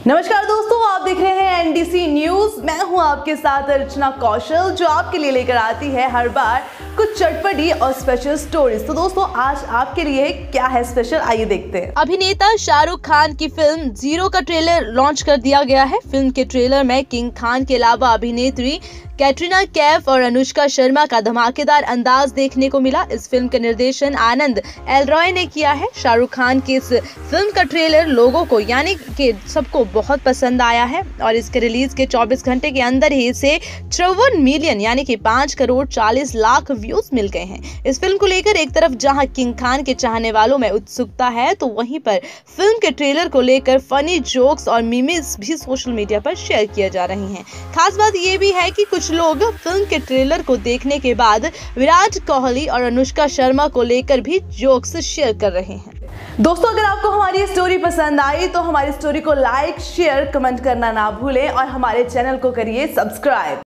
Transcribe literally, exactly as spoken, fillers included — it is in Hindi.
नमस्कार दोस्तों, आप देख रहे हैं एनडीसी न्यूज। मैं हूं आपके साथ अर्चना कौशल, जो आपके लिए लेकर आती है हर बार कुछ चटपटी और स्पेशल स्टोरीज। तो दोस्तों, आज आपके लिए क्या है स्पेशल, आइए देखते हैं। अभिनेता शाहरुख खान की फिल्म जीरो का ट्रेलर लॉन्च कर दिया गया है। फिल्म के ट्रेलर में किंग खान के अलावा अभिनेत्री कैटरीना कैफ और अनुष्का शर्मा का धमाकेदार अंदाज देखने को मिला। इस फिल्म का निर्देशन आनंद एल रॉय ने किया है। शाहरुख खान की इस फिल्म का ट्रेलर लोगों को यानी कि सबको बहुत पसंद आया है और इसके रिलीज के चौबीस घंटे के अंदर ही इसे चौवन मिलियन यानी कि पाँच करोड़ चालीस लाख व्यूज मिल गए हैं। इस फिल्म को लेकर एक तरफ जहां किंग खान के चाहने वालों में उत्सुकता है, तो वहीं पर फिल्म के ट्रेलर को लेकर फनी जोक्स और मीम्स भी सोशल मीडिया पर शेयर किए जा रही हैं। खास बात यह भी है कि कुछ लोग फिल्म के ट्रेलर को देखने के बाद विराट कोहली और अनुष्का शर्मा को लेकर भी जोक्स शेयर कर रहे हैं। दोस्तों, अगर आपको हमारी स्टोरी पसंद आई तो हमारी स्टोरी को लाइक, शेयर, कमेंट करना ना भूलें और हमारे चैनल को करिए सब्सक्राइब।